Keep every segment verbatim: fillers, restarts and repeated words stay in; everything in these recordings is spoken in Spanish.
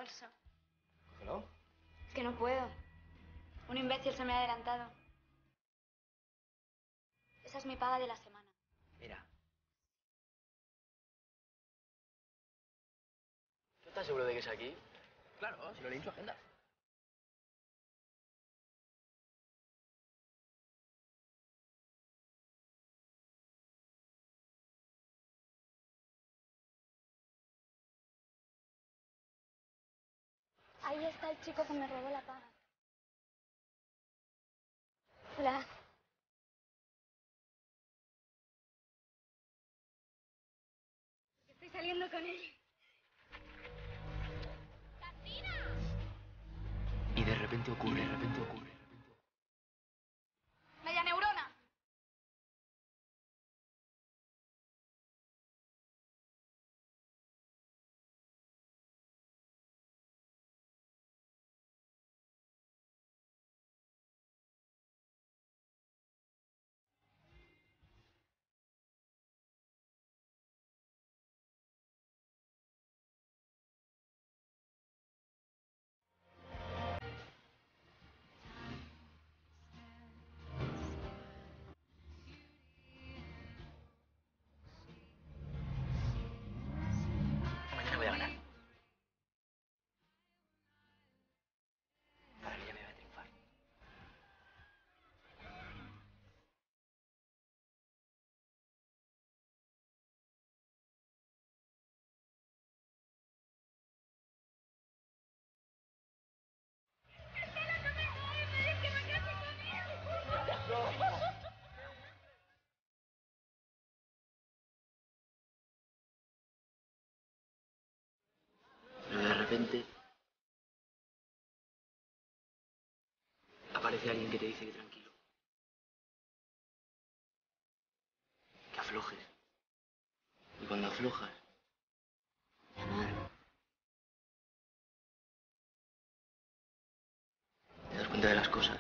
bolso. ¿Cógelo? Es que no puedo. Un imbécil se me ha adelantado. Esa es mi paga de la semana. Mira. ¿Tú estás seguro de que es aquí? Claro, si lo leí en su agenda. Ahí está el chico que me robó la paga. Hola. Estoy saliendo con él. Y de repente ocurre, de repente ocurre. Media neurona. Mañana voy a ganar. Para que ya me va a triunfar. Pero de repente aparece alguien que te dice que tranquilo, que aflojes. Y cuando aflojas, Mi amor. te das cuenta de las cosas.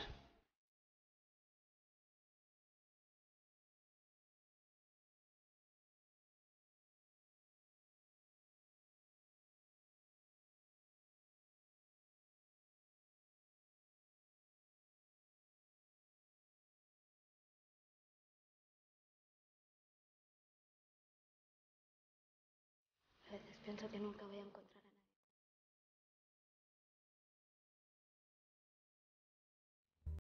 A veces pienso que nunca voy a encontrar